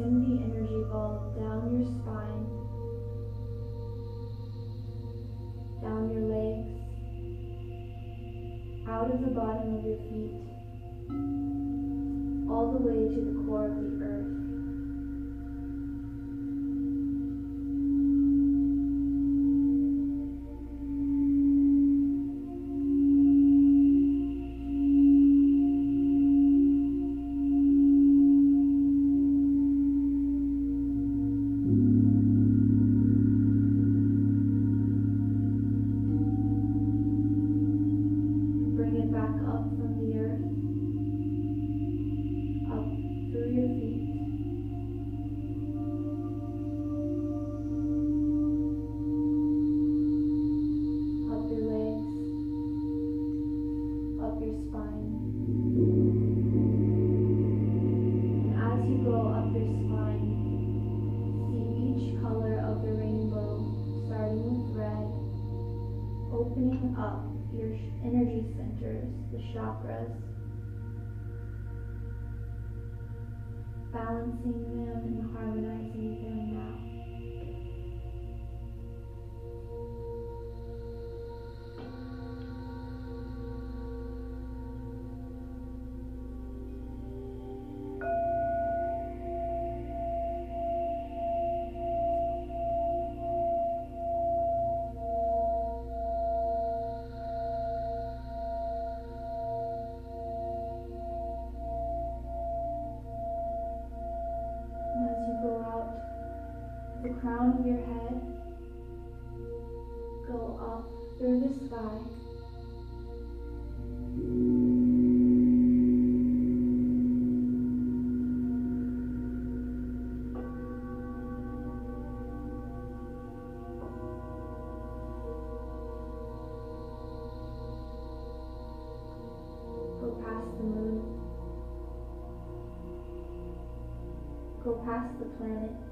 send the energy ball down your spine, down your legs, out of the bottom of your feet, all the way to the core of the earth. Opening up your energy centers, the chakras, balancing them and harmonizing them now. As you go out, the crown of your head, go up through the sky, go past the moon, go past the planet,